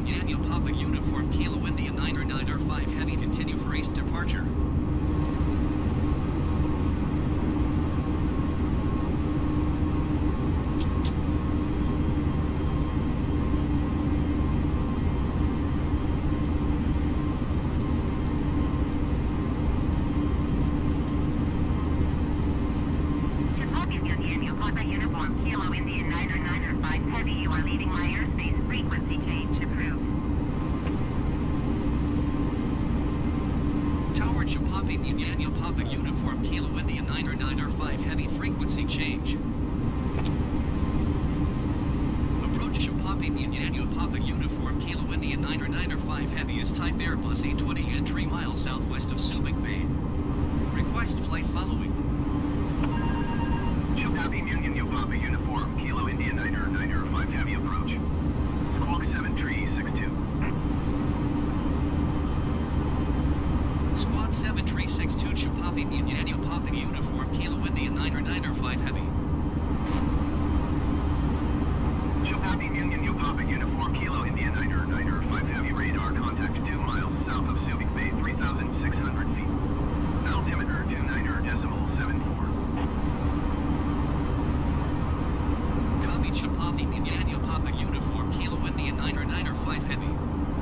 Daniel Papa Uniform Kilo India 995 Heavy, continue for east departure. Daniel Papa Uniform Kilo India 995 Heavy, you are leaving my airspace. Frequency change approved. Tower Chapapi Daniel Papa Uniform Kilo India 995 Heavy, frequency change. Approach Chapapi Daniel Papa Uniform Kilo India 995 Heavy is type Airbus A20 and 3 miles southwest of Subic Bay. Request flight following. Chapapi Union Papa Uniform Kilo India 995 Heavy, approach. Squawk 7362. Squawk 7362 Chapapi Daniel Papa Uniform Kilo India 995 Heavy. Chapapi Union Papa Uniform Kilo India 995 Heavy, radar contact 2 miles south of Subic Bay, 3,600 feet. Altimeter 29.74. Copy Chapapi Daniel Papa Uniform Kilo India 995 Heavy.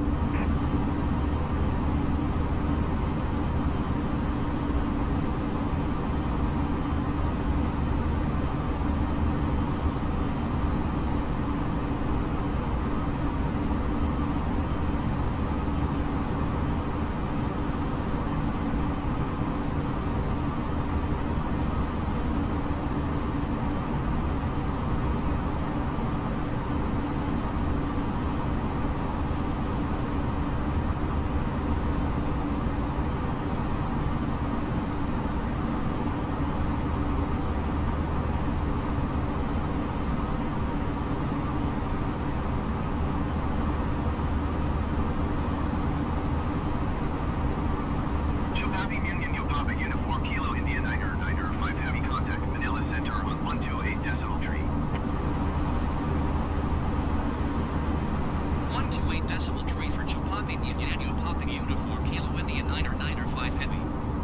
Chapapi Union Papa Uniform Kilo India 995 Heavy, contact Manila Center on 128 decimal tree. 128 decimal tree for Chapapi Daniel Papa Uniform Kilo India 995 Heavy.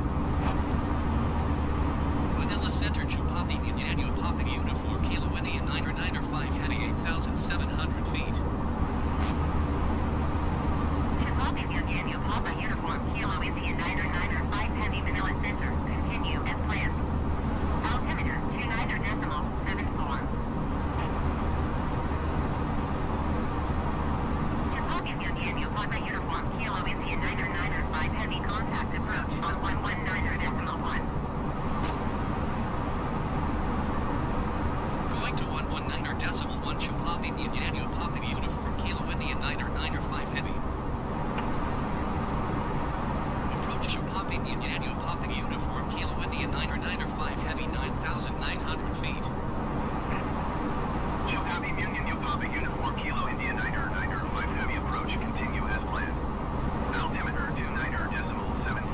Manila Center Chapapi Daniel Papa Uniform Kilo India 995 Heavy, 8,700 feet. Chapapi Daniel Papa Uniform Kilo India 995 Heavy, Manila Center. Continue as planned. Altimeter 29.74. Chapapi Daniel Papa Uniform Kilo India 995 Heavy, contact approach on 119.1. Going to 119.1 Chapapi Daniel Papa Uniform Kilo India 995 Heavy. Approach Chapapi Daniel Papa Uniform Kilo India 995 Heavy, 9,900 feet. Chapapi Union Papa Uniform Kilo India 995 Heavy, approach. Continue as planned. Altimeter 29.74.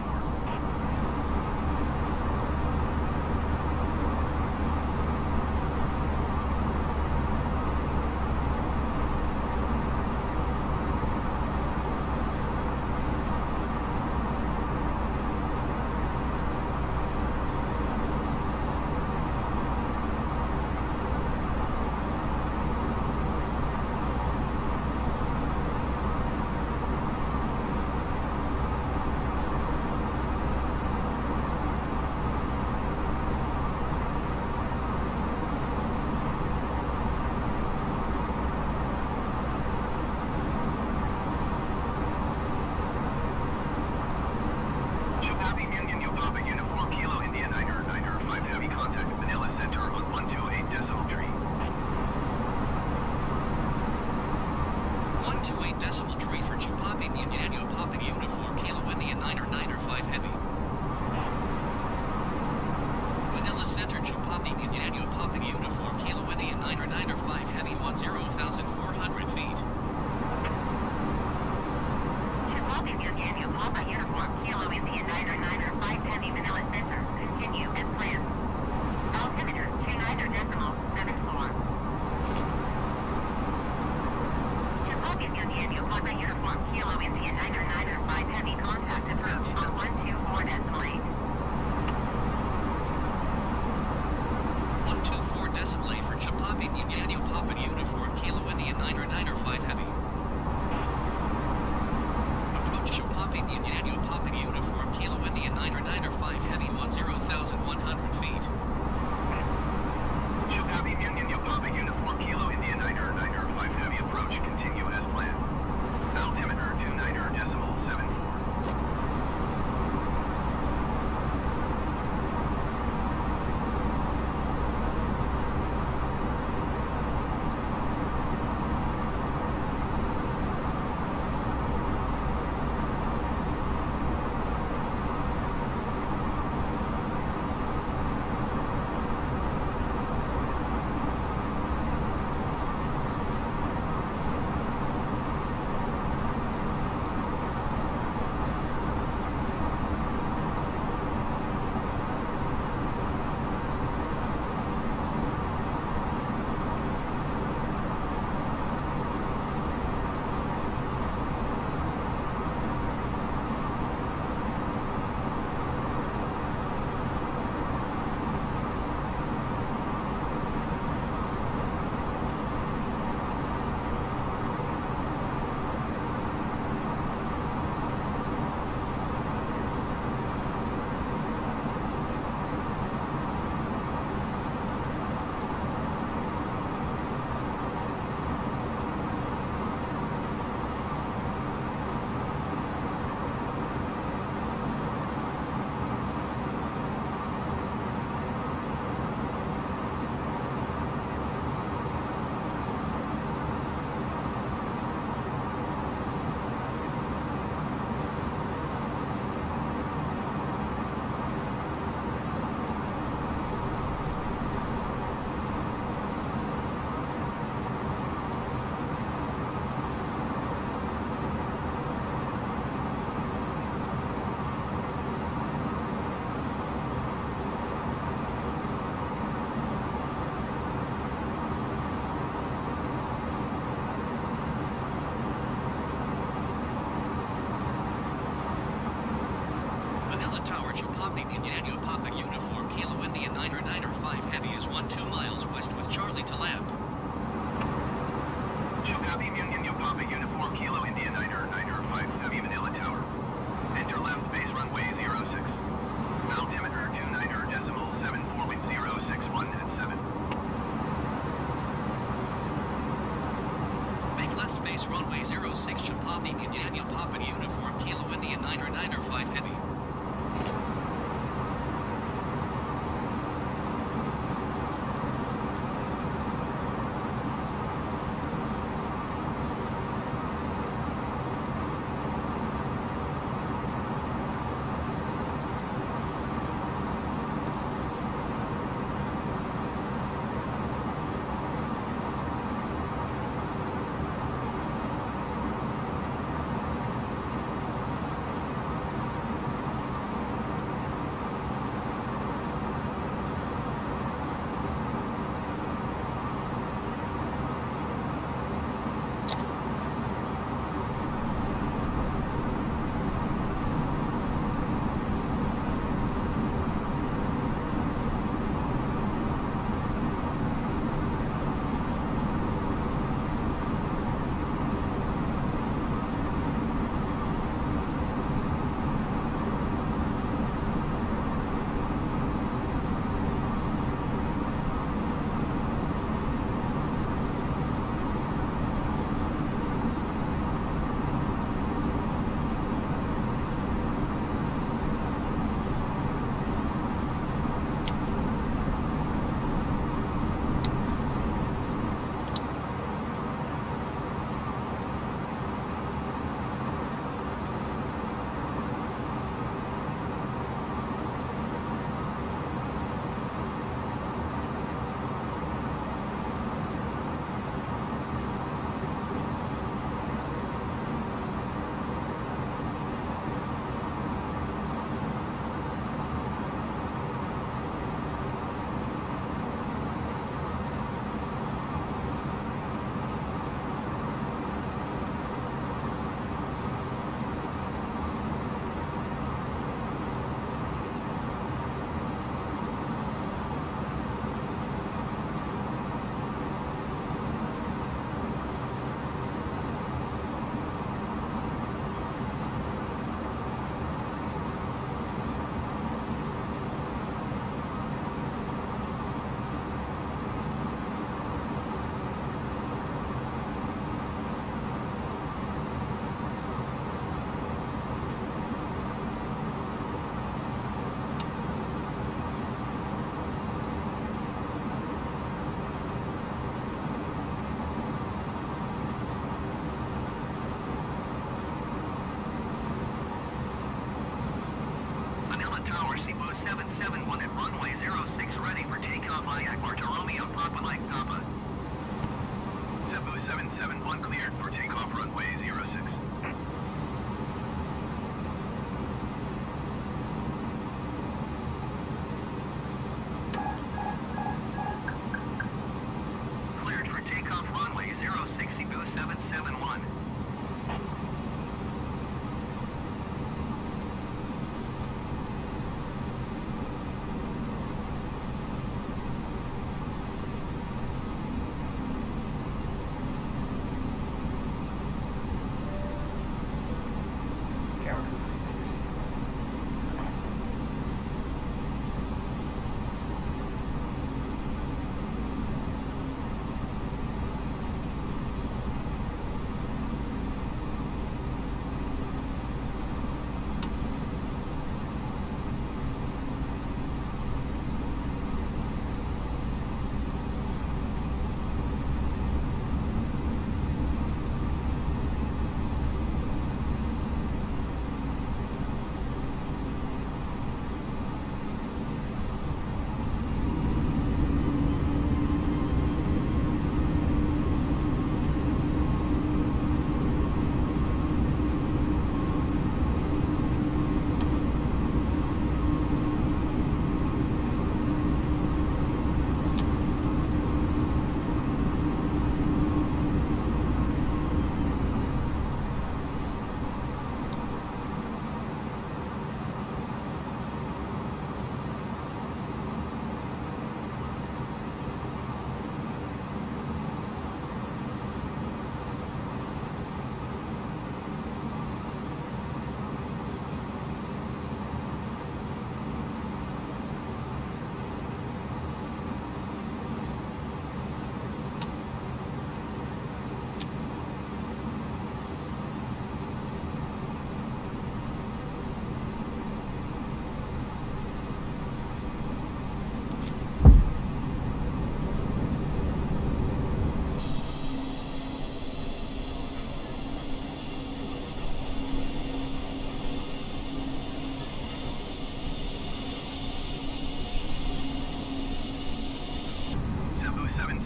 approach Papa Union Papa Uniform Kilo India 995 Heavy is 12 miles west with Charlie to land. Copy Union Papa Uniform Kilo India 995 Heavy Manila Tower. Enter left base runway 06. Altimeter 29.74 at 7. Make left base runway 06 Chapati Indian Papa Uniform Kilo India 995 Heavy.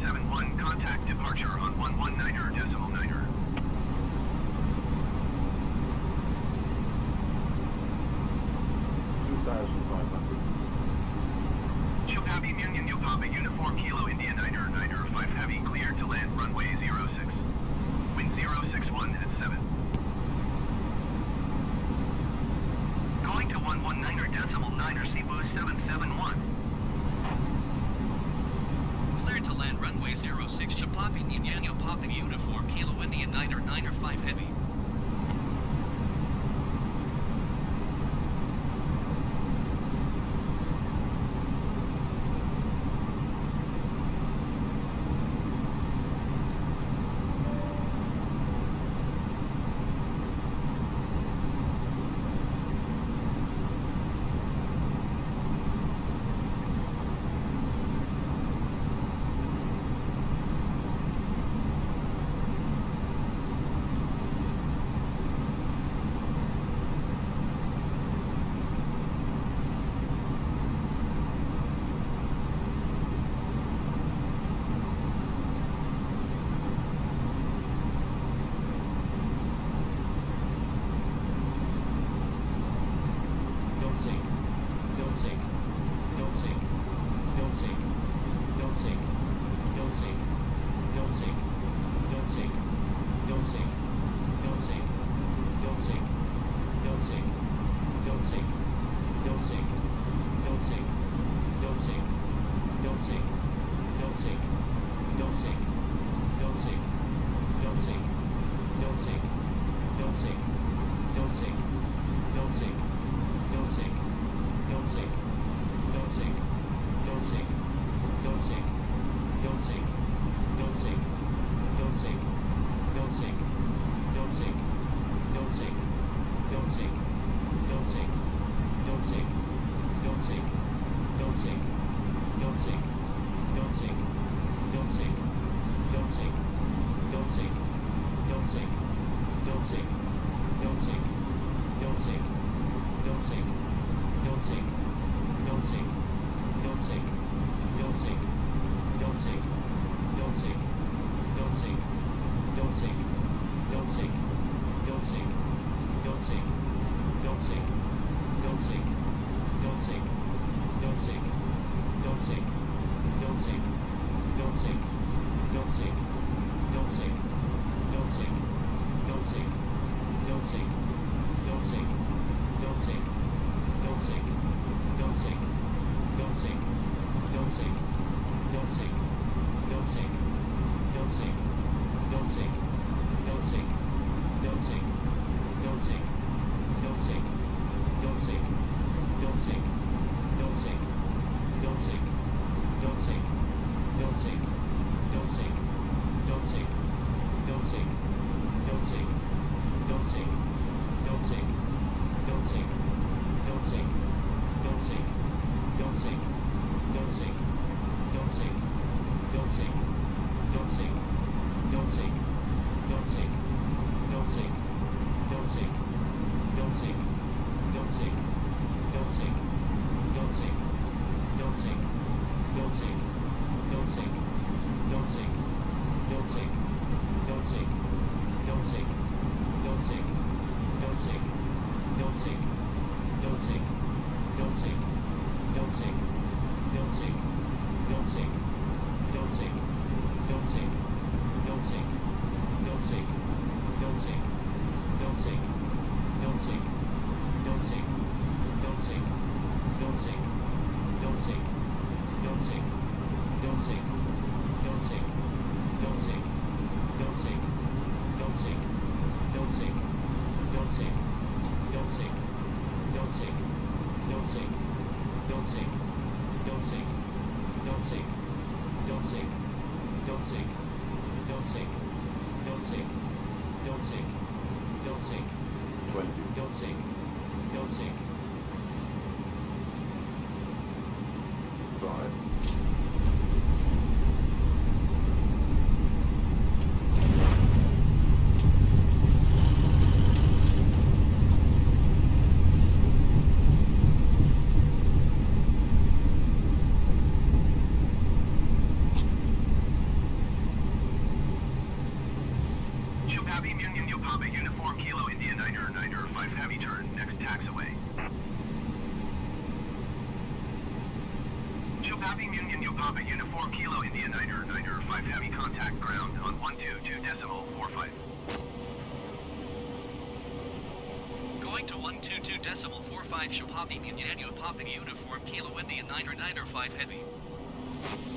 771, contact departure on 119er.9er. 2,500. Chilpapi Union Yopapa Uniform Kilo India 9er 5 Heavy cleared to land runway 06. Wind 061 at 7. Going to 119er.9er Cebu 771. Cleared to land runway 06, Chilpapi Niño Papa Uniform Kilo India 9er 5 Heavy. Union, Yo Papa Uniform Kilo India Niner, Niner 5 Heavy turn, next taxiway. Yo Papa Union, Yo Papa Uniform Kilo India Niner, Niner 5 Heavy contact ground on 122.45. Going to 122.45 Shapoping Union Papa Uniform Kilo India 995 Heavy.